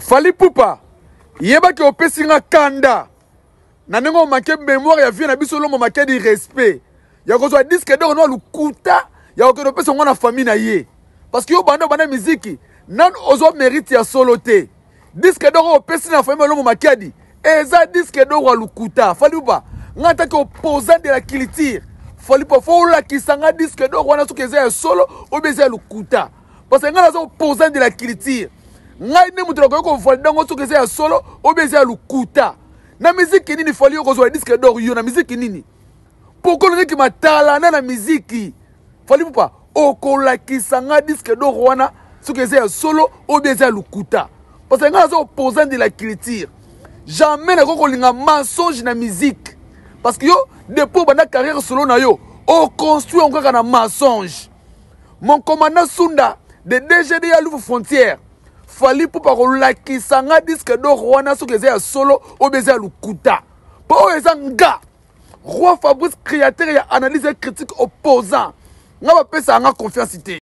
Fally Ipupa yeba ki opesi nga kanda na nengo make mémoire ya vie na biso lomo make di respect ya kozwa disque d'or no lukuta ya ko opesa nga na famille na ye parce que yo banda musique nan ozo mérite ya solo te disque d'or opesi na famille lomo make di eza disque d'or wa lukuta Fally Ipupa nga ta ko opposant de la culture Fally Ipupa fo la kisanga disque d'or wana soki eza ya solo obeza lukuta parce que nga na opposant de la culture ngai ne mutu ko valide ngo soki eza ya solo obeza ya lukuta na musique nini Fally yo kozwa disque d'or yo na musique nini pourquoi le ki matala na musique Fally Ipupa okolakisa nga disque d'or wana soki eza ya solo obeza ya lukuta parce que nga na opposant de la culture jamais na ko linga mensonge na musique parce que yo depuis banda carrière solo na yo o construit encore na mensonge mon commandant Sunda de DGD ya Louvre Frontière Fally Ipupa kolakisa nga disque d'or wana soki eza ya solo obeza ya lukuta po eza nga Roi Fabrice créateur ya analyse critique opposant nga bapesa nga confiance te